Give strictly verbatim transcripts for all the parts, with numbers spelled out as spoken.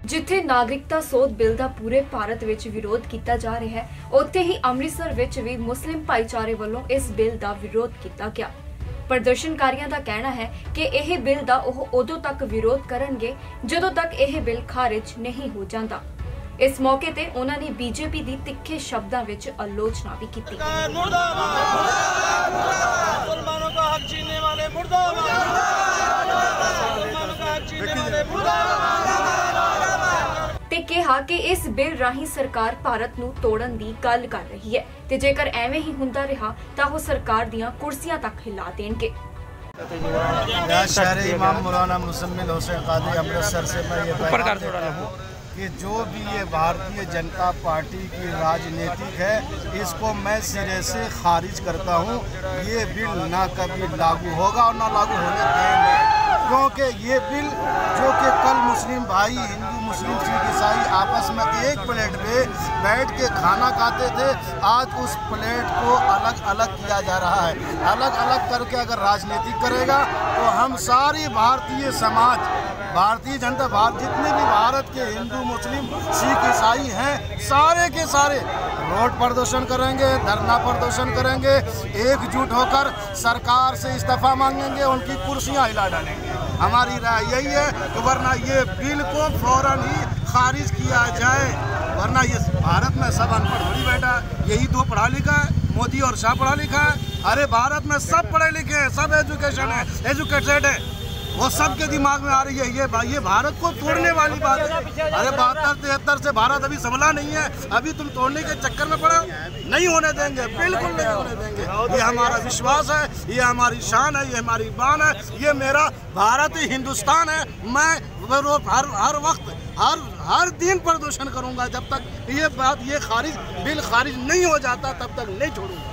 जिथे नागरिकता सोध बिल का पूरे भारत विच विरोध किया जा रहा है, उत्थे ही अमृतसर विच भी मुस्लिम भाईचारे वालों इस बिल का विरोध किया गया। प्रदर्शनकारियों का कहना है कि यह बिल का ओह उदों तक विरोध करनगे जदों तक यह बिल खारिज नहीं हो जाता। इस मौके ते उन्होंने बीजेपी की तिखे शब्दों विच आलोचना भी की। ते कहा कि इस बिल राही सरकार भारत नूं तोड़न दी गल कर रही है ते जेकर एवें ही हुंदा रहा तां वो सरकार दियां कुर्सियां तक हिला देणगे। शहर इमाम मौलाना मुसम्मिल हुसैन कादी अमृतसर से मैं ये बयान देता हूँ कि जो भी ये भारतीय जनता पार्टी की राजनीतिक है, इसको मैं सिरे से खारिज करता हूँ। ये बिल ना कभी लागू होगा और ना लागू होने देंगे, क्योंकि ये बिल जो कि कल मुस्लिम भाई, हिंदू मुस्लिम सिख ईसाई आपस में एक प्लेट पे बैठ के खाना खाते थे, आज उस प्लेट को अलग अलग किया जा रहा है। अलग अलग करके अगर राजनीति करेगा तो हम सारी भारतीय समाज, भारतीय जनता भारत जितने भी भारत के हिंदू मुस्लिम सिख ईसाई हैं, सारे के सारे रोड प्रदर्शन करेंगे, धरना प्रदर्शन करेंगे, एकजुट होकर सरकार से इस्तीफा मांगेंगे, उनकी कुर्सियां हिला डालेंगे। हमारी राय यही है कि वरना ये बिल को फौरन ही खारिज किया जाए, वरना ये भारत में सब अनपढ़ थोड़ी बैठा, यही तो पढ़ा लिखा है, मोदी और शाह पढ़ा लिखा है। अरे भारत में सब पढ़े लिखे हैं, सब एजुकेशन है, एजुकेटेड है, वो सबके दिमाग में आ रही है ये ये भारत को तोड़ने वाली बात है। अरे बहत्तर तिहत्तर से भारत अभी संभला नहीं है, अभी तुम तोड़ने के चक्कर में पड़ा, नहीं होने देंगे, बिल्कुल नहीं होने देंगे। ये हमारा विश्वास है, ये हमारी शान है, ये हमारी बान है, ये मेरा भारत हिंदुस्तान है। मैं हर हर वक्त हर हर दिन प्रदर्शन करूंगा जब तक ये बात ये खारिज बिल खारिज नहीं हो जाता, तब तक नहीं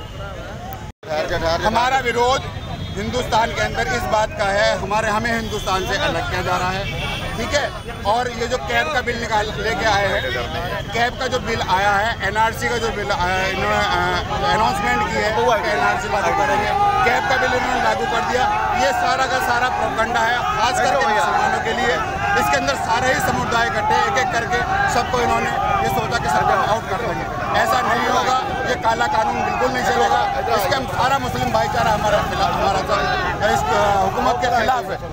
छोड़ूंगा। हमारा विरोध हिंदुस्तान के अंदर इस बात का है, हमारे हमें हिंदुस्तान से अलग किया जा रहा है, ठीक है। और ये जो कैब का बिल निकाल लेके आए हैं, कैब का जो बिल आया है, एनआरसी का जो बिल आया है, इन्होंने अनाउंसमेंट की है कि एनआरसी लागू करेंगे, कैब का बिल इन्होंने लागू कर दिया। ये सारा का सारा प्रोपगंडा है, खास करके मुसलमानों के लिए। इसके अंदर सारे ही समुदाय इकट्ठे एक एक करके सबको इन्होंने ये सोचा कि सरकार आउट कर देंगे। ऐसा नहीं होगा, ये काला कानून बिल्कुल नहीं चलेगा। इसके हम सारा मुस्लिम भाईचारा हमारा हमारा इस हुकूमत के खिलाफ है।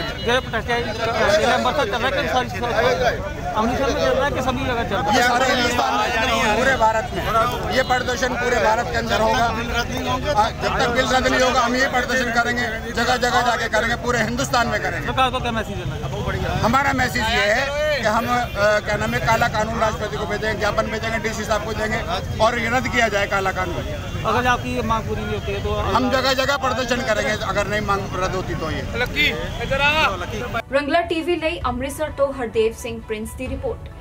ये सारे हिंदुस्तान में, पूरे भारत में ये प्रदर्शन पूरे भारत के अंदर होगा। जब तक बिल रद्द नहीं होगा हम ये प्रदर्शन करेंगे, जगह जगह जाके करेंगे, पूरे हिंदुस्तान में करेंगे। हमारा मैसेज ये है कि हम क्या नाम है, काला कानून राष्ट्रपति को भेजेंगे, ज्ञापन भेजेंगे, डीसी साहब को देंगे और ये रद्द किया जाए काला कानून। अगर आपकी ये मांग पूरी नहीं होती है तो हम जगह जगह प्रदर्शन करेंगे, अगर नहीं मांग रद्द होती तो ये। रंगला टीवी ਲਈ ਅੰਮ੍ਰਿਤਸਰ ਤੋਂ ਹਰਦੇਵ ਸਿੰਘ ਪ੍ਰਿੰਸ ਦੀ ਰਿਪੋर्ट।